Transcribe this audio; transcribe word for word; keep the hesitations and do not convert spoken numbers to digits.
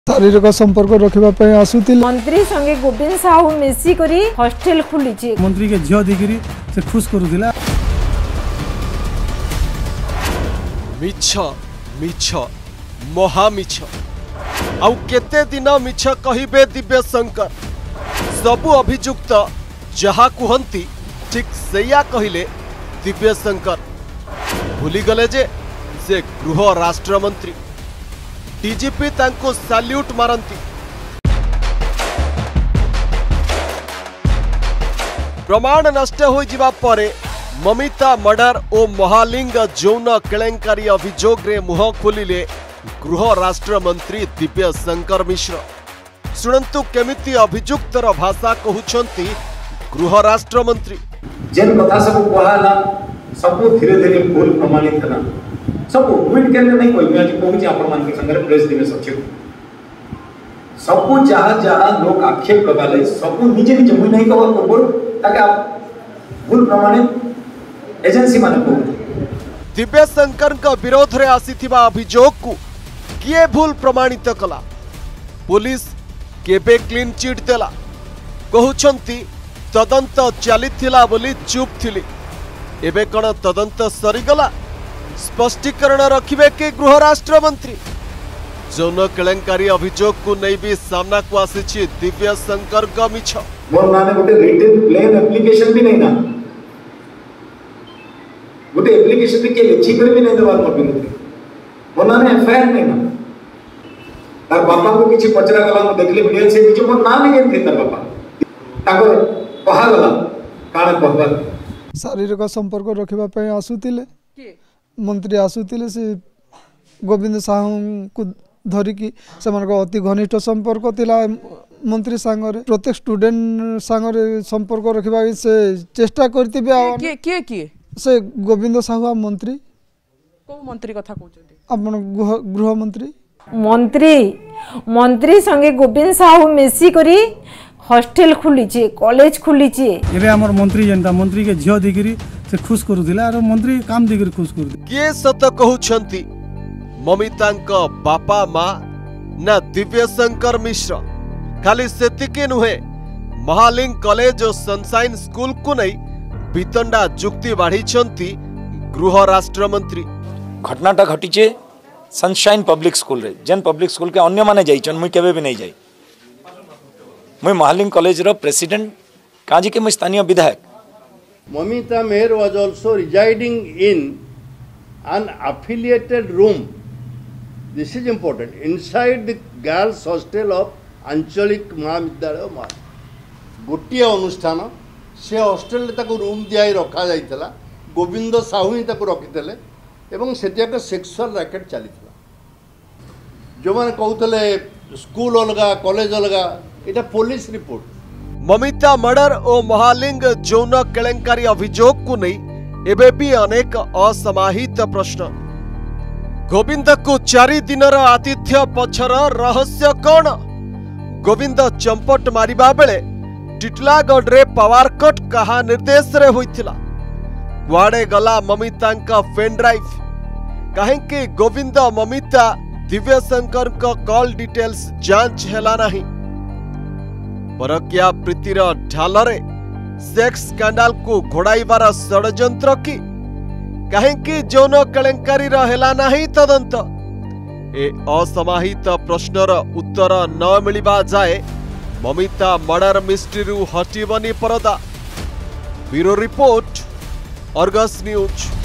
शारीरिक संपर्क रखा आसुतिल मंत्री संगे गोविंद साहू मिसिक हॉस्टल खुली मंत्री के झील देखिरी से खुश करुला मिछ मिछ महामिछ आउ केते दिन मिछ कहिबे दिव्य शंकर सबु अभियुक्त जहा कुहंती ठीक सैया कहिले दिव्य शंकर भूली गले जे से गृह राष्ट्र मंत्री डीजीपी तांको सैल्यूट मारंती प्रमाण नष्ट हो जिबा परे ममिता मर्डर और महालिंग यौन केलेंकारी अभियोग रे मुह खोलिले गृह राष्ट्र मंत्री दिव्य शंकर मिश्र। सुनंतु केमिति अभियुक्तर भाषा कहउछंती गृह राष्ट्र मंत्री। जेन कथा सब कहला सब धीरे धीरे भूल प्रमाणित ना सब मिट के नहीं कोई मैं कहूँ आपण मान के संगे प्रेस दिने सचिव सब जहाँ जहाँ लोग आक्षेप लगाले सब निजे निजे मुई नहीं कहवा कोबड़ ताके आप भूल प्रमाणित एजेंसी माने को दिव्य शंकर का विरोध रे आसीथिबा अभियोग को किए भूल प्रमाणित कला पुलिस केबे क्लीन चिट देला कहउछंती तदंत चलीथिला बोली चुप थिली एबे कण तदंत सरीगला स्पष्टीकरण रखिबे के गृह राष्ट्र मंत्री। यौन केलेंकारी अभियोग को नहीं भी सामना को आसी दिव्य शंकर का मिछ मोर माने गोटे रिटन प्लेन एप्लीकेशन भी नहीं ना गोटे एप्लीकेशन भी के लिखि कर भी नहीं देवार मोर बिरुद्ध मोर माने एफआईआर नहीं ना तार बापा को किछि पचरा गला मो देखले वीडियो से किछि मोर ना नहीं थे तार बापा ताको कहा गला काने कहबा शारीरिक संपर्क रखा आसुतिले मंत्री आसुतिले से गोविंद साहू को धरिकी से अति घनिष्ठ संपर्क थिला मंत्री सांगरे प्रत्येक स्टूडेंट सांगरे संपर्क रखा से चेष्टा करती किए किए किए से गोविंद साहू मंत्री को मंत्री कथा कहउछथि अपन गृह मंत्री मंत्री मंत्री संगे गोविंद साहू मिसिक हॉस्टल खुली कॉलेज खुली एबे हमर मंत्री जनता मंत्री के झील देखिरी से खुश करुला और मंत्री काम देखिरी खुश करू किए सत कहउछंती ममितांक बापा माँ ना दिव्य शंकर मिश्र खाली सेतिके नुहे महालिंग कॉलेज और सनशाइन स्कूल को नहीं वितंडा जुक्ति बाढ़ी गृह राष्ट्र मंत्री घटनाटा घटीचे सनशाइन पब्लिक स्कूल रे जेन पब्लिक स्कूल के अन्य माने जाइछन मुई केबे भी नहीं जाई मुई महालिंग कॉलेज रो प्रेसिडेंट काजी के मुई स्थानीय विधायक Mamita Meher was also residing in an affiliated room. This is important. Inside the girls' hostel of Anchalik Mahavidyalaya Mahal. गोटे अनुष्ठान से हॉस्टेल ताको रूम दिया रखा जाइतला गोविंद साहू ही ताको रखितले एवं सेटियाक सेक्सुअल रैकेट चलीथला जो माने कहउतले स्कूल अलगा कॉलेज अलगा एटा पुलिस रिपोर्ट। ममिता मर्डर और महालिंग यौन केलेंकारी अभियोग को नहीं एबे भी अनेक असमाहित प्रश्न। गोविंद को चारि दिनर आतिथ्य पछर रहस्य कौन? गोविंद चंपट मारिबा बेले टिटलागढ़ रे पावर कट कहा निर्देश रे होइथिला कुआडे गला ममितांका पेन ड्राइव काहेकि गोविंद ममिता दिव्य शंकर का कॉल डिटेल्स जांच हेला नहीं परकिया प्रीतिर ढालरे सेक्स स्कैंडल को घोड़ाइबार षड्यंत्र की कहीं यौन केलेंकारी हेला नहीं तदंत ए असमाहित प्रश्नर उत्तर न मिलिबा जाए ममिता मर्डर मिस्ट्री हटिबनी परदा। Bureau report Argus news.